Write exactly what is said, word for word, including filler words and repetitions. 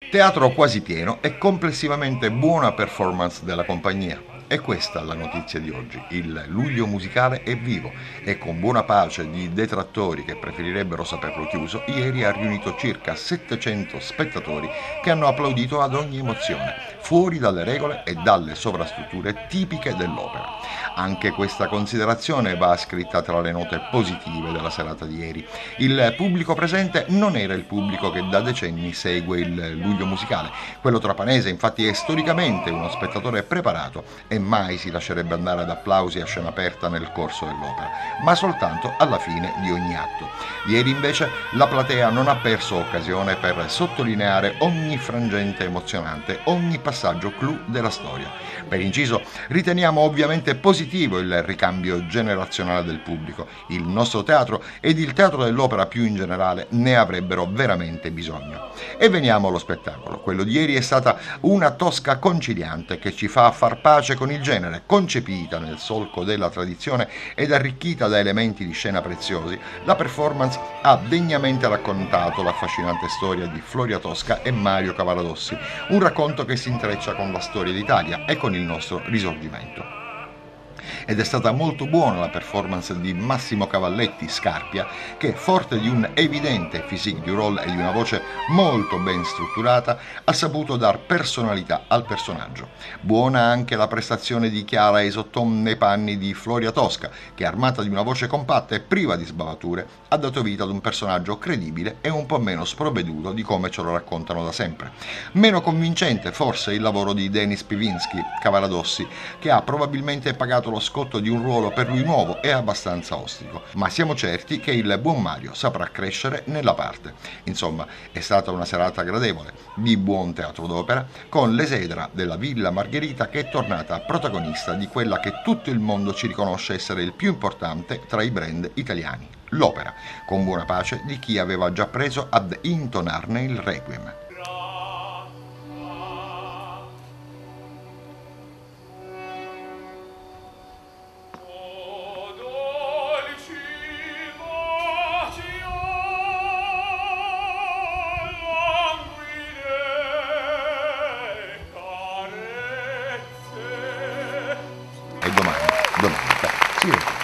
Teatro quasi pieno e complessivamente buona performance della compagnia. E questa la notizia di oggi. Il luglio musicale è vivo e con buona pace di detrattori che preferirebbero saperlo chiuso, ieri ha riunito circa settecento spettatori che hanno applaudito ad ogni emozione, fuori dalle regole e dalle sovrastrutture tipiche dell'opera. Anche questa considerazione va scritta tra le note positive della serata di ieri. Il pubblico presente non era il pubblico che da decenni segue il luglio musicale. Quello trapanese infatti è storicamente uno spettatore preparato e mai si lascerebbe andare ad applausi a scena aperta nel corso dell'opera, ma soltanto alla fine di ogni atto. Ieri invece la platea non ha perso occasione per sottolineare ogni frangente emozionante, ogni passaggio clou della storia. Per inciso, riteniamo ovviamente positivo il ricambio generazionale del pubblico. Il nostro teatro ed il teatro dell'opera più in generale ne avrebbero veramente bisogno. E veniamo allo spettacolo. Quello di ieri è stata una tosca conciliante che ci fa far pace con il genere, concepita nel solco della tradizione ed arricchita da elementi di scena preziosi. La performance ha degnamente raccontato l'affascinante storia di Floria Tosca e Mario Cavaradossi, un racconto che si intreccia con la storia d'Italia e con il nostro risorgimento. Ed è stata molto buona la performance di Massimo Cavalletti, Scarpia, che forte di un evidente physique du rôle e di una voce molto ben strutturata ha saputo dar personalità al personaggio. Buona anche la prestazione di Chiara Esotton nei panni di Floria Tosca, che armata di una voce compatta e priva di sbavature ha dato vita ad un personaggio credibile e un po' meno sprovveduto di come ce lo raccontano da sempre. Meno convincente forse il lavoro di Denis Pivinsky, Cavaradossi, che ha probabilmente pagato lo scotto di un ruolo per lui nuovo e abbastanza ostico, ma siamo certi che il buon Mario saprà crescere nella parte. Insomma, è stata una serata gradevole, di buon teatro d'opera, con l'esedra della Villa Margherita che è tornata protagonista di quella che tutto il mondo ci riconosce essere il più importante tra i brand italiani, l'opera, con buona pace di chi aveva già preso ad intonarne il requiem. E domani, domani, beh, sì.